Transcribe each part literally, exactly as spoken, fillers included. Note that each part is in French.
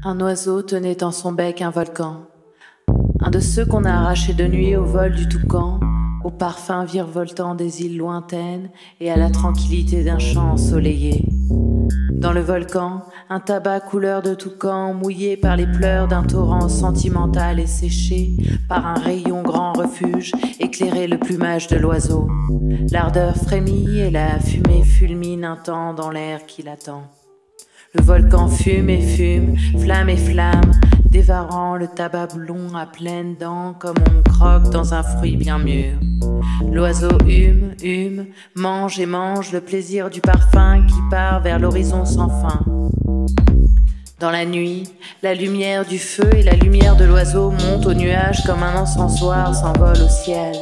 Un oiseau tenait en son bec un volcan, un de ceux qu'on a arrachés de nuit au vol du toucan, au parfum virevoltant des îles lointaines et à la tranquillité d'un champ ensoleillé. Dans le volcan, un tabac couleur de toucan, mouillé par les pleurs d'un torrent sentimental et séché par un rayon grand refuge, éclairait le plumage de l'oiseau. L'ardeur frémit et la fumée fulmine un temps dans l'air qui l'attend. Le volcan fume et fume, flamme et flamme, dévorant le tabac blond à pleines dents comme on croque dans un fruit bien mûr. L'oiseau hume, hume, mange et mange le plaisir du parfum qui part vers l'horizon sans fin. Dans la nuit, la lumière du feu et la lumière de l'oiseau montent aux nuages comme un encensoir s'envole au ciel.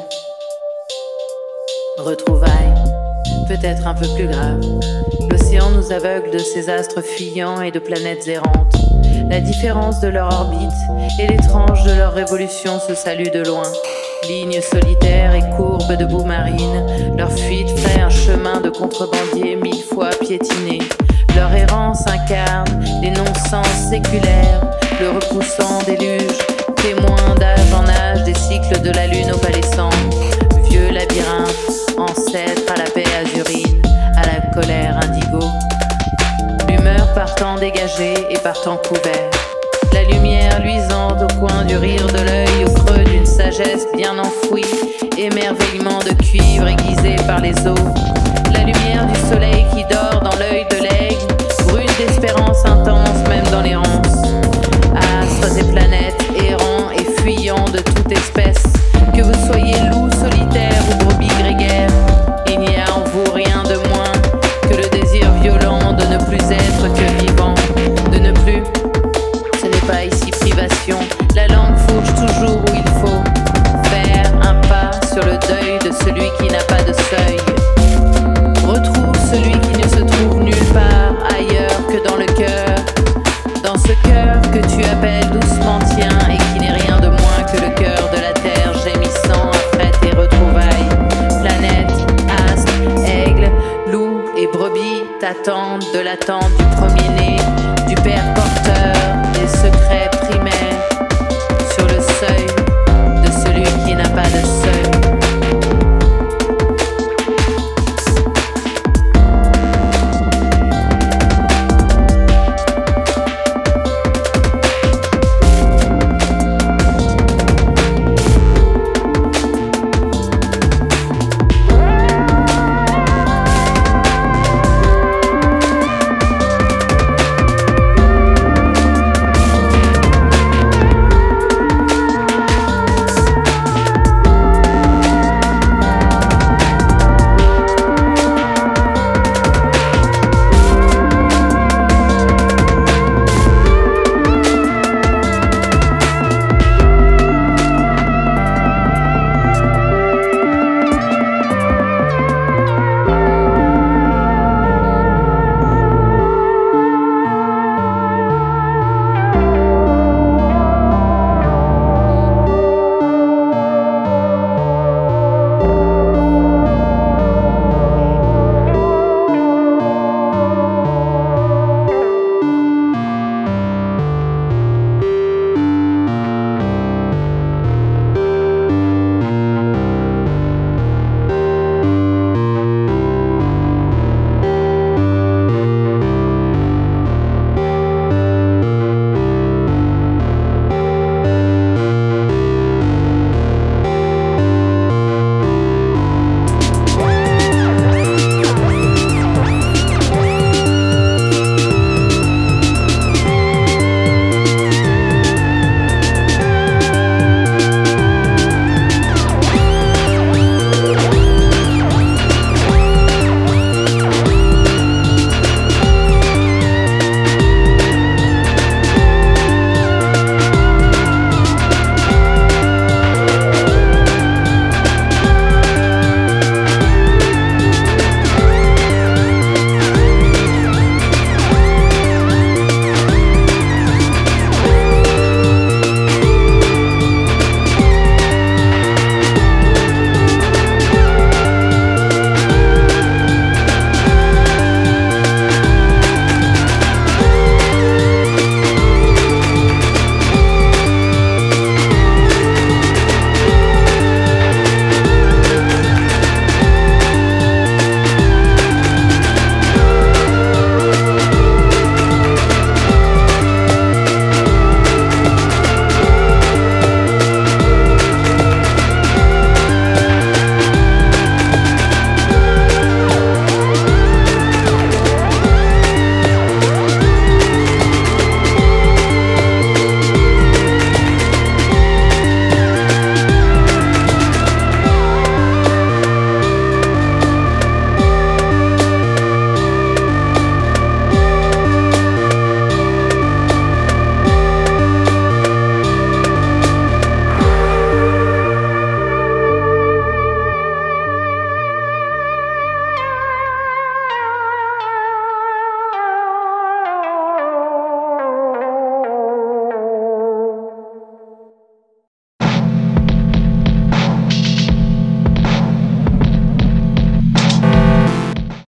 Retrouvailles, peut-être un peu plus grave. L'océan nous aveugle de ses astres fuyants et de planètes errantes. La différence de leur orbite et l'étrange de leur révolution se saluent de loin. Lignes solitaires et courbes de boue marine, leur fuite ferait un chemin de contrebandiers mille fois piétinés. Leur errance incarne les non-sens séculaires, le repoussant déluge, témoin d'âge en âge des cycles de la lune opalescente. Vieux labyrinthe, ancêtre à la paix azurine, à la colère indigo. L'humeur partant dégagée et partant couvert. La lumière luisante au coin du rire de l'œil, au creux d'une sagesse bien enfouie, émerveillement de cuivre aiguisé par les eaux. La lumière du soleil qui dort dans l'œil de l'aigle, brune d'espérance intense même dans l'errance. Astres et planètes, errants et fuyants de toute espèce, que vous soyez loup solitaire ou brebis grégaire, il n'y a en vous rien de moins que le désir violent de ne plus être que vivant, de ne plus. Ce n'est pas ici privation, la langue fourche toujours où il faut. Faire un pas sur le deuil de celui qui n'a pas de seuil. Retrouve celui qui ne se trouve nulle part ailleurs que dans le cœur. Dans ce cœur que tu appelles doucement tien et qui n'est rien de moins que le cœur de la terre gémissant après tes retrouvailles. Planète, astre, aigle, loup et brebis t'attendent de l'attente du premier-né, du père porteur des secrets primaires.